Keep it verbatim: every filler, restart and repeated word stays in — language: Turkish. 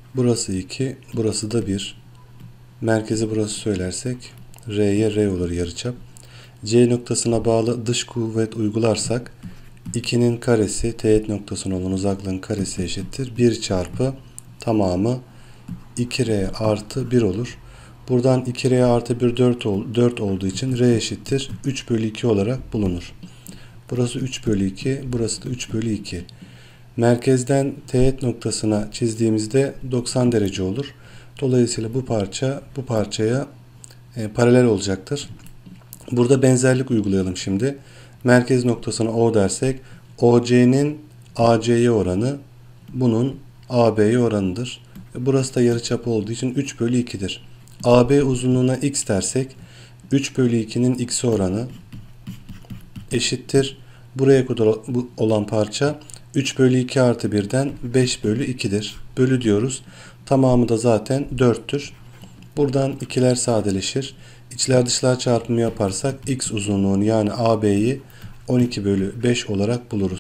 Burası iki. Burası da bir. Merkezi burası söylersek R'ye R olur yarıçap. C noktasına bağlı dış kuvvet uygularsak ikinin karesi teğet noktasına olan uzaklığın karesi eşittir bir çarpı tamamı iki R artı bir olur. Buradan iki R artı bir dört, dört olduğu için R eşittir üç bölü iki olarak bulunur. Burası üç bölü iki, burası da üç bölü iki. Merkezden teğet noktasına çizdiğimizde doksan derece olur. Dolayısıyla bu parça bu parçaya e, paralel olacaktır. Burada benzerlik uygulayalım şimdi. Merkez noktasına O dersek O C'nin A C'ye oranı bunun A B'ye oranıdır. Burası da yarıçapı olduğu için üç bölü iki'dir. A B uzunluğuna X dersek üç bölü iki'nin X'e oranı eşittir. Buraya kadar olan parça üç bölü iki artı bir'den beş bölü iki'dir. Bölü diyoruz. Tamamı da zaten dört'tür. Buradan ikiler sadeleşir. İçler dışlar çarpımı yaparsak X uzunluğunu yani A B'yi on iki bölü beş olarak buluruz.